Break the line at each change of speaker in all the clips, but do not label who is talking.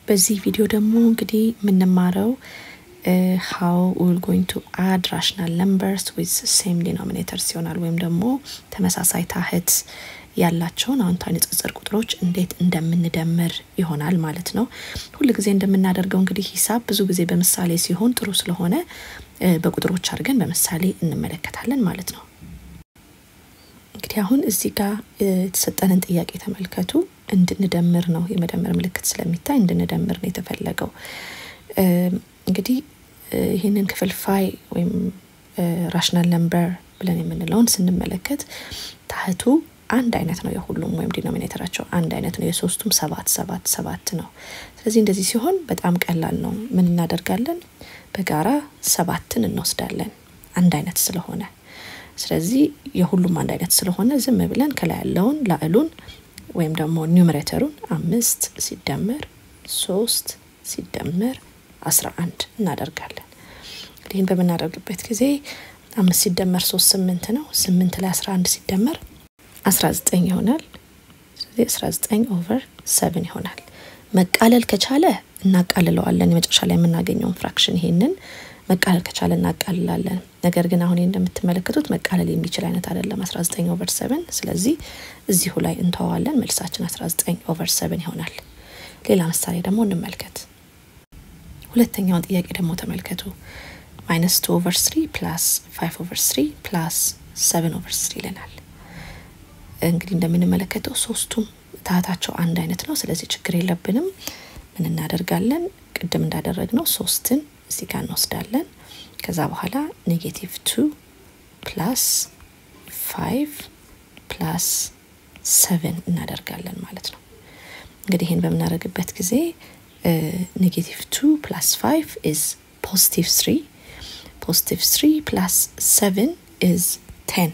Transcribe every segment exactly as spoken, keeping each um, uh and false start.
በዚህ ቪዲዮ ደግሞ እንግዲህ ምንማረው uh, how we're going to add rational numbers with same denominators ይሆናል ወይም ደግሞ ተመሳሳይ ታህት ያላቸውን አዎንታዊ ንጽጽር ቁጥሮች እንዴት እንደምንደምር ይሆናል ማለት ነው። ሁሉ ጊዜ እንደምናደርገው እንግዲህ ሂሳብ ብዙ ጊዜ በምሳሌ ሲሆን ጥሩ ስለሆነ በቁጥሮች አድርገን በምሳሌ እንመለከታለን ማለት ነው። እንግዲህ አሁን እዚህ ጋር የተሰጠንን ጥያቄ ተመልከቱ። እንድንደምር ነው የመደመር ምልክት ስለሚታይ እንድንደምር ነው የተፈለገው። እንግዲህ ይሄንን ክፍልፋይ ወይም ራሽናል ነምበር ብለን የምንለውን ስንመለከት ታህቱ አንድ አይነት ነው የሁሉም ወይም ዲኖሚኔተራቸው አንድ አይነት ነው የሶስቱም ሰባት ሰባት ሰባት ነው። ስለዚህ እንደዚህ ሲሆን በጣም ቀላል ነው። ምን እናደርጋለን? በጋራ ሰባትን እንወስዳለን አንድ አይነት ስለሆነ። ስለዚህ የሁሉም አንድ አይነት ስለሆነ ዝም ብለን ከላይ ያለውን ላዕሉን ወይም ደግሞ ኒውመሬተሩን አምስት ሲደመር ሶስት ሲደመር አስራ አንድ እናደርጋለን። ይሄን በመናደርግበት ጊዜ አምስት ሲደመር ሶስት ስምንት ነው። ስምንት ላይ አስራ አንድ ሲደመር አስራ ዘጠኝ ይሆናል። ስለዚህ አስራ ዘጠኝ ኦቨር ሰባት ይሆናል። መቃለል ከቻለ እናቃልለዋለን። የመጨረሻ ላይ የምናገኘውን ፍራክሽን ይሄንን መቃለል ከቻለ እናቃልላለን። ነገር ግን አሁን እንደምትመለከቱት መቃለል የሚችል አይነት አይደለም አስራ ዘጠኝ ኦቨር ሰባት። ስለዚህ እዚሁ ላይ እንተዋለን። መልሳችን አስራ ዘጠኝ ኦቨር ሰባት ይሆናል። ሌላ ምሳሌ ደግሞ እንመልከት። ሁለተኛው ጥያቄ ደግሞ ተመልከቱ። minus two over three plus five over three plus seven over three ይለናል። እንግዲህ እንደምንመለከተው ሶስቱም ታህታቸው አንድ አይነት ነው። ስለዚህ ችግር የለብንም። ምን እናደርጋለን? ቅድም እንዳደረግነው ሶስትን እዚህ ጋር እንወስዳለን። ከዛ በኋላ ኔጌቲቭ two plus five plus seven እናደርጋለን ማለት ነው። እንግዲህ ይሄን በመናደርግበት ጊዜ ኔጌቲቭ two plus five is positive three. positive three plus seven is ten.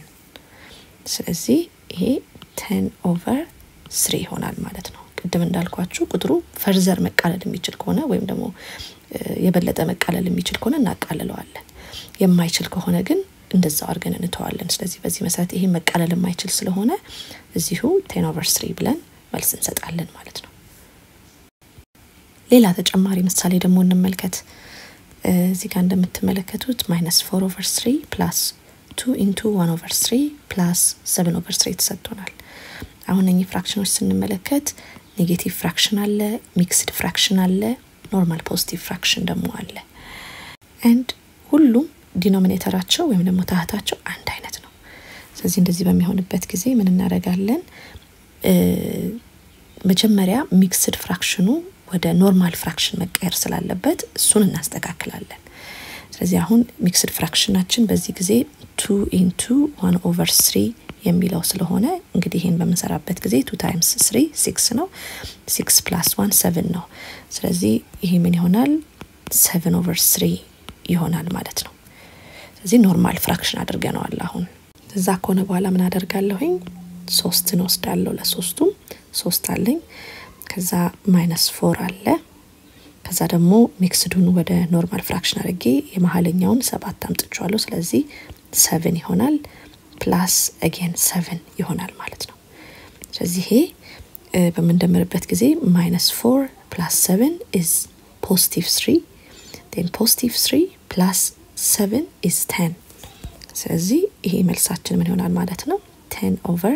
ስለዚህ ይሄ ten over three ይሆናል ማለት ነው። ቅድም እንዳልኳችሁ ቁጥሩ ፈርዘር መቃለል የሚችል ከሆነ ወይም ደግሞ የበለጠ መቃለል የሚችል ከሆነ እናቃልለዋለን። የማይችል ከሆነ ግን እንደዛው አድርገን እንተዋለን። ስለዚህ በዚህ መሰረት ይሄ መቃለል የማይችል ስለሆነ እዚሁ ten over three ብለን መልስ እንሰጣለን ማለት ነው። ሌላ ተጨማሪ ምሳሌ ደግሞ እንመልከት። እዚህ ጋር እንደምትመለከቱት minus four over three plus two into one over three plus seven over three ተሰጥቶናል። አሁን እኚህ ፍራክሽኖች ስንመለከት ኔጌቲቭ ፍራክሽን አለ፣ ሚክስድ ፍራክሽን አለ፣ ኖርማል ፖዚቲቭ ፍራክሽን ደግሞ አለ። and ሁሉም ዲኖሚኔተራቸው ወይም ደግሞ ታህታቸው አንድ አይነት ነው። ስለዚህ እንደዚህ በሚሆንበት ጊዜ ምን እናደርጋለን? መጀመሪያ ሚክስድ ፍራክሽኑ ወደ ኖርማል ፍራክሽን መቀየር ስላለበት እሱን እናስተካክላለን። ስለዚህ አሁን ሚክስድ ፍራክሽናችን በዚህ ጊዜ two into one over three የሚለው ስለሆነ እንግዲህ ይሄን በመሰራበት ጊዜ two times three six ነው። six plus one seven ነው። ስለዚህ ይሄ ምን ይሆናል? seven over three ይሆናል ማለት ነው። ስለዚህ ኖርማል ፍራክሽን አድርገናል። አሁን እዛ ከሆነ በኋላ ምን አደርጋለሁኝ? ሶስት ነው ወስዳለሁ። ለሶስቱም ሶስት አለኝ። ከዛ minus four አለ። ከዛ ደግሞ ሚክስዱን ወደ ኖርማል ፍራክሽን አድርጌ የመሐለኛውን ሰባት አምጥቻለሁ። ስለዚህ seven ይሆናል plus again seven ይሆናል ማለት ነው። ስለዚህ ይሄ በመንደምርበት ጊዜ minus four plus seven is positive three. then positive three plus seven is ten. ስለዚህ ይሄ መልሳችን ምን ይሆናል ማለት ነው? ten over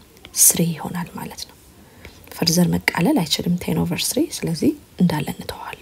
three ይሆናል ማለት ነው። ፈርዘር መቃለል አይችልም ten over three። ስለዚህ እንዳለ እንተዋለን።